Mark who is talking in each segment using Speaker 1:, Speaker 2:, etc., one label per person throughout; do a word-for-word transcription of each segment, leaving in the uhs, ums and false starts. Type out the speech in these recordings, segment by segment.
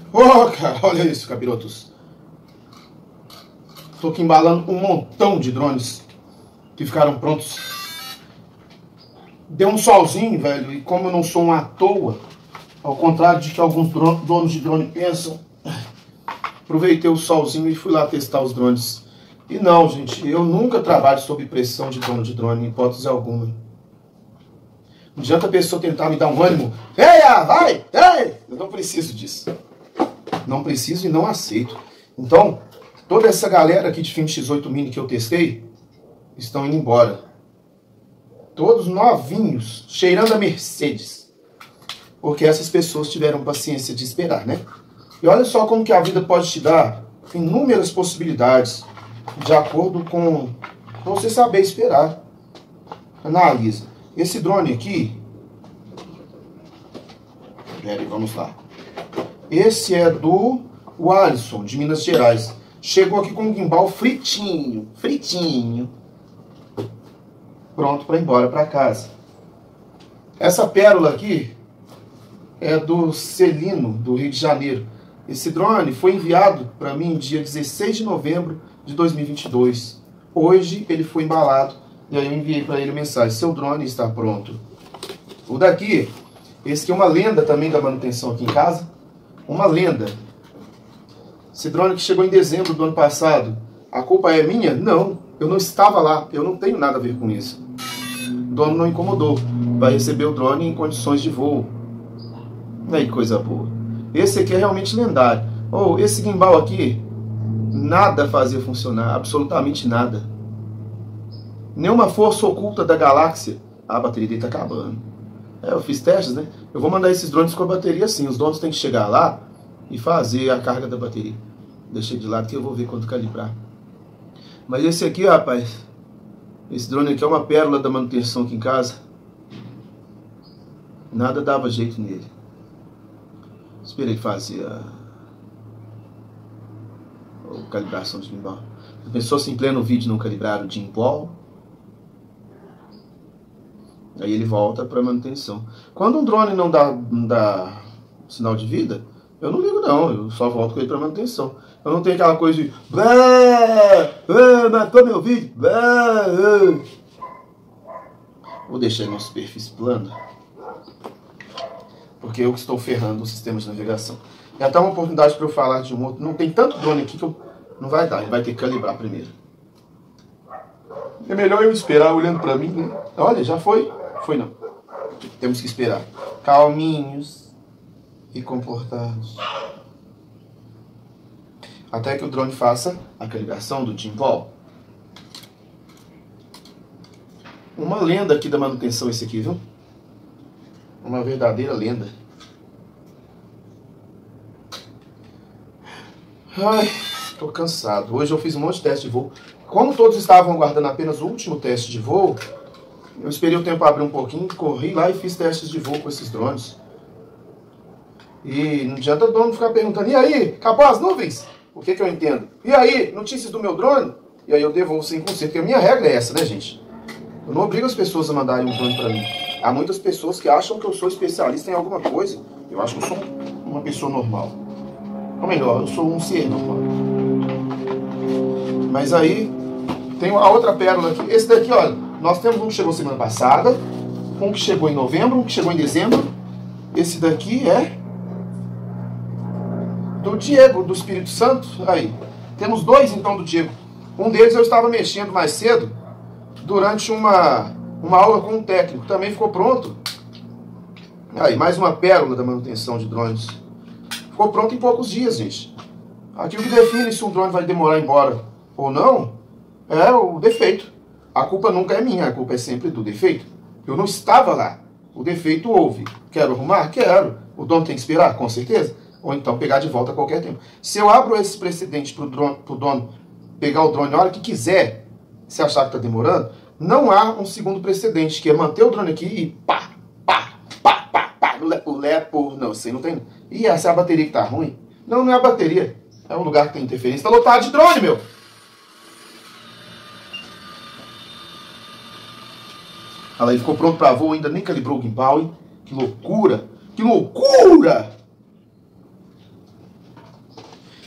Speaker 1: Ô, cara, olha isso, capirotos. Tô aqui embalando um montão de drones que ficaram prontos. Deu um solzinho, velho, e como eu não sou um à toa, ao contrário de que alguns donos de drone pensam, aproveitei o solzinho e fui lá testar os drones. E não, gente, eu nunca trabalho sob pressão de dono de drone, em hipótese alguma. Não adianta a pessoa tentar me dar um ânimo. Eia, vai, ei! Eu não preciso disso. Não preciso e não aceito. Então, toda essa galera aqui de filme X oito Mini que eu testei, estão indo embora. Todos novinhos, cheirando a Mercedes. Porque essas pessoas tiveram paciência de esperar, né? E olha só como que a vida pode te dar inúmeras possibilidades, de acordo com você saber esperar. Analisa. Esse drone aqui... Pera aí, vamos lá. Esse é do Alisson, de Minas Gerais. Chegou aqui com um gimbal fritinho, fritinho. Pronto para ir embora para casa. Essa pérola aqui é do Celino, do Rio de Janeiro. Esse drone foi enviado para mim dia dezesseis de novembro de dois mil e vinte e dois. Hoje ele foi embalado e aí eu enviei para ele mensagem: seu drone está pronto. O daqui, esse aqui é uma lenda também da manutenção aqui em casa. Uma lenda. Esse drone que chegou em dezembro do ano passado, a culpa é minha? Não, eu não estava lá, eu não tenho nada a ver com isso. O dono não incomodou, vai receber o drone em condições de voo. Aí que coisa boa. Esse aqui é realmente lendário. Oh, esse gimbal aqui, nada fazia funcionar, absolutamente nada. Nenhuma força oculta da galáxia. A bateria dele tá acabando. É, eu fiz testes, né? Eu vou mandar esses drones com a bateria assim. Os donos têm que chegar lá e fazer a carga da bateria. Deixei de lado que eu vou ver quando calibrar. Mas esse aqui, rapaz, esse drone aqui é uma pérola da manutenção aqui em casa. Nada dava jeito nele. Esperei fazer a, a calibração de gimbal. A pessoa se em pleno vídeo não calibrar o gimbal, aí ele volta para manutenção. Quando um drone não dá, não dá sinal de vida, eu não ligo não, eu só volto com ele para manutenção. Eu não tenho aquela coisa de matou meu vídeo. Vou deixar aí uma superfície plana, porque eu que estou ferrando o sistema de navegação. É até uma oportunidade para eu falar de um outro. Não tem tanto drone aqui que eu... não vai dar, ele vai ter que calibrar primeiro. É melhor eu esperar olhando para mim, né? Olha, já foi? Foi não. Temos que esperar. Calminhos e comportados. Até que o drone faça a calibração do gimbal. Uma lenda aqui da manutenção esse aqui, viu? Uma verdadeira lenda. Ai, tô cansado. Hoje eu fiz um monte de teste de voo. Como todos estavam aguardando apenas o último teste de voo, eu esperei o tempo abrir um pouquinho, corri lá e fiz testes de voo com esses drones. E não adianta o dono ficar perguntando: e aí, acabou as nuvens? O que que eu entendo? E aí, notícias do meu drone? E aí eu devolvo cem por cento, porque a minha regra é essa, né, gente? Eu não obrigo as pessoas a mandarem um drone pra mim. Há muitas pessoas que acham que eu sou especialista em alguma coisa. Eu acho que eu sou uma pessoa normal. Ou melhor, eu sou um ser normal. Mas aí, tem a outra pérola aqui. Esse daqui, olha, nós temos um que chegou semana passada, um que chegou em novembro, um que chegou em dezembro. Esse daqui é do Diego, do Espírito Santo. Aí, temos dois então do Diego. Um deles eu estava mexendo mais cedo, durante uma, uma aula com um técnico. Também ficou pronto. Aí, mais uma pérola da manutenção de drones. Ficou pronto em poucos dias, gente. Aqui o que define se um drone vai demorar embora ou não é o defeito. A culpa nunca é minha, a culpa é sempre do defeito. Eu não estava lá. O defeito houve. Quero arrumar? Quero. O dono tem que esperar? Com certeza. Ou então pegar de volta a qualquer tempo. Se eu abro esse precedente para o dono pegar o drone na hora que quiser, se achar que está demorando, não há um segundo precedente, que é manter o drone aqui e pá, pá, pá, pá, pá, o lepo, não, sei, não tem. Ih, essa é a bateria que tá ruim? Não, não é a bateria. É um lugar que tem interferência. Tá lotado de drone, meu! Olha aí, ficou pronto para voo, ainda nem calibrou o gimbal, hein? Que loucura! Que loucura!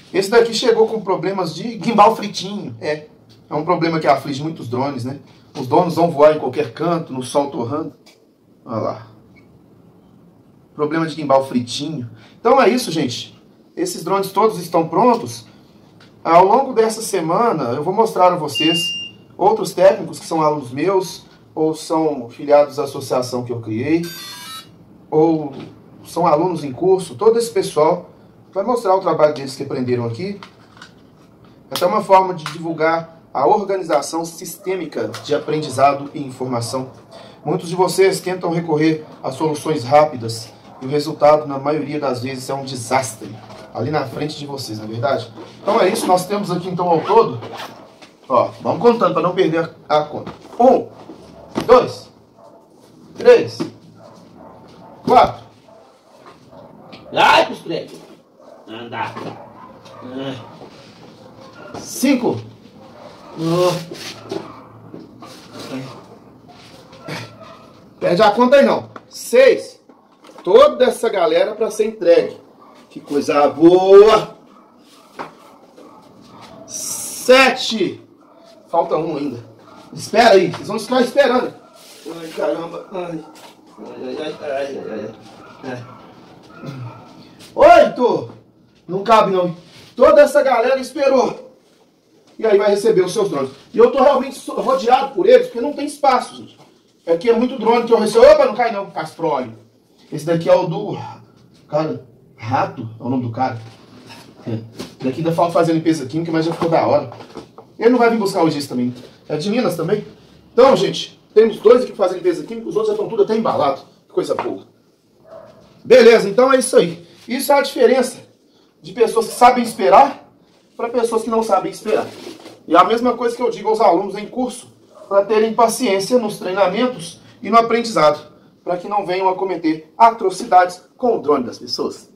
Speaker 1: Esse daqui chegou com problemas de gimbal fritinho. É, é um problema que aflige muitos drones, né? Os donos vão voar em qualquer canto, no sol torrando. Olha lá. Problema de gimbal fritinho. Então é isso, gente. Esses drones todos estão prontos. Ao longo dessa semana, eu vou mostrar a vocês outros técnicos que são alunos meus, ou são filiados à associação que eu criei, ou são alunos em curso. Todo esse pessoal vai mostrar o trabalho deles que aprenderam aqui. Até uma forma de divulgar a organização sistêmica de aprendizado e informação. Muitos de vocês tentam recorrer a soluções rápidas e o resultado, na maioria das vezes, é um desastre ali na frente de vocês, não é verdade? Então é isso, nós temos aqui então ao todo, ó, vamos contando para não perder a, a conta. Um, dois, três, quatro.
Speaker 2: Ai, costreque. Anda.
Speaker 1: Cinco. Perde a conta aí não. Seis. Toda essa galera para ser entregue. Que coisa boa. Sete. Falta um ainda. Espera aí, vocês vão ficar esperando. Ai, caramba. Ai, ai, ai, ai, ai, ai. Oito. Não cabe não. Toda essa galera esperou. E aí vai receber os seus drones. E eu tô realmente rodeado por eles, porque não tem espaço, gente. Aqui é muito drone que eu recebo. Opa, não cai não, castrolho. Esse daqui é o do... Cara, Rato é o nome do cara. É. Daqui ainda falta fazer limpeza química, mas já ficou da hora. Ele não vai vir buscar hoje isso também. É de Minas também. Então, gente, temos dois aqui para fazer limpeza química, os outros já estão tudo até embalados. Que coisa boa. Beleza, então é isso aí. Isso é a diferença de pessoas que sabem esperar para pessoas que não sabem esperar. E a mesma coisa que eu digo aos alunos em curso, para terem paciência nos treinamentos e no aprendizado, para que não venham a cometer atrocidades com o drone das pessoas.